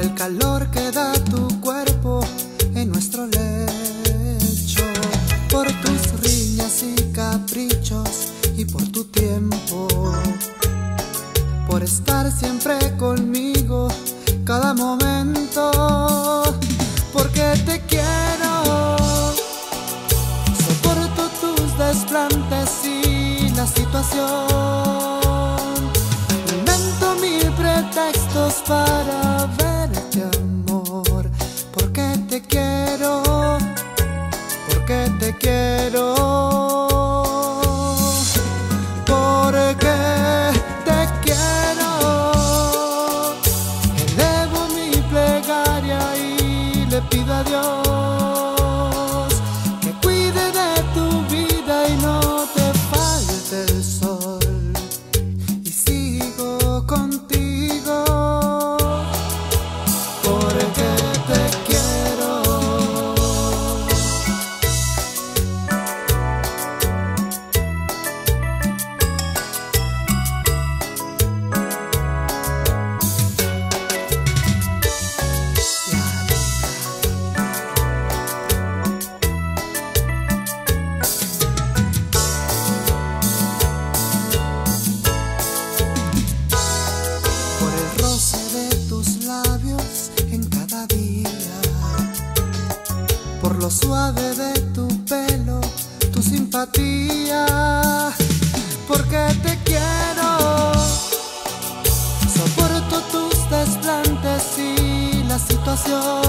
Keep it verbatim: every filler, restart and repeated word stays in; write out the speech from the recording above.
el calor que da tu cuerpo en nuestro lecho, por tus riñas y caprichos y por tu tiempo, por estar siempre conmigo cada momento, porque te quiero. Soporto tus desplantes y la situación, invento mil pretextos para verte, amor, porque te quiero, porque te quiero, porque te quiero. Elevo mi plegaria y le pido a Dios que cuide de tu vida y no te falte el sol, y sigo contigo porque te quiero. Por el roce de tus labios en cada día, por lo suave de tu pelo, tu simpatía, porque te quiero. Soporto tus desplantes y la situación,